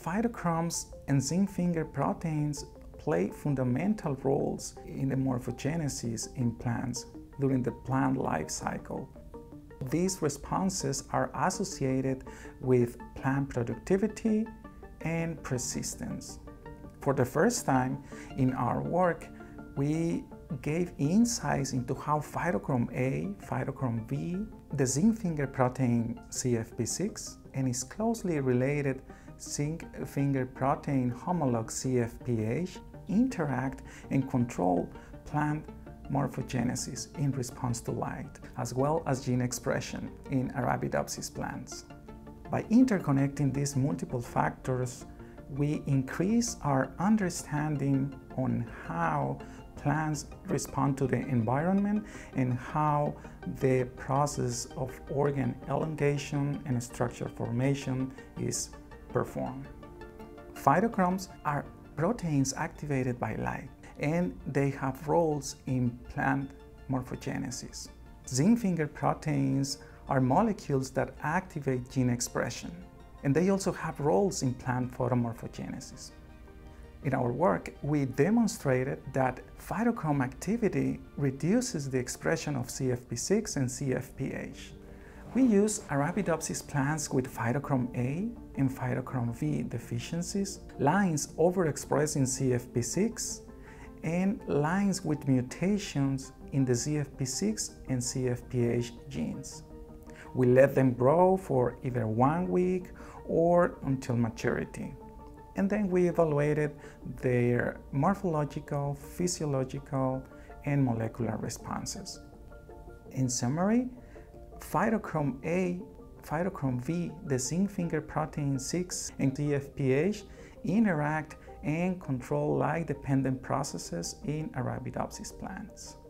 phytochromes and zinc finger proteins play fundamental roles in the morphogenesis in plants during the plant life cycle. These responses are associated with plant productivity and persistence. For the first time in our work, we gave insights into how phytochrome A, phytochrome V, the zinc finger protein CFP6, and its closely related zinc finger protein homologue CFPH interact and control plant morphogenesis in response to light, as well as gene expression in Arabidopsis plants. By interconnecting these multiple factors, we increase our understanding on how plants respond to the environment and how the process of organ elongation and structure formation is performed. Phytochromes are proteins activated by light, and they have roles in plant morphogenesis. Zinc finger proteins are molecules that activate gene expression, and they also have roles in plant photomorphogenesis. In our work, we demonstrated that phytochrome activity reduces the expression of CFP6 and CFPH. We use Arabidopsis plants with phytochrome A and phytochrome V deficiencies, lines overexpressing CFP6, and lines with mutations in the CFP6 and CFPH genes. We let them grow for either 1 week or until maturity. And then we evaluated their morphological, physiological, and molecular responses. In summary, phytochrome A, phytochrome V, the zinc finger protein 6, and CFPH interact and control light-dependent processes in Arabidopsis plants.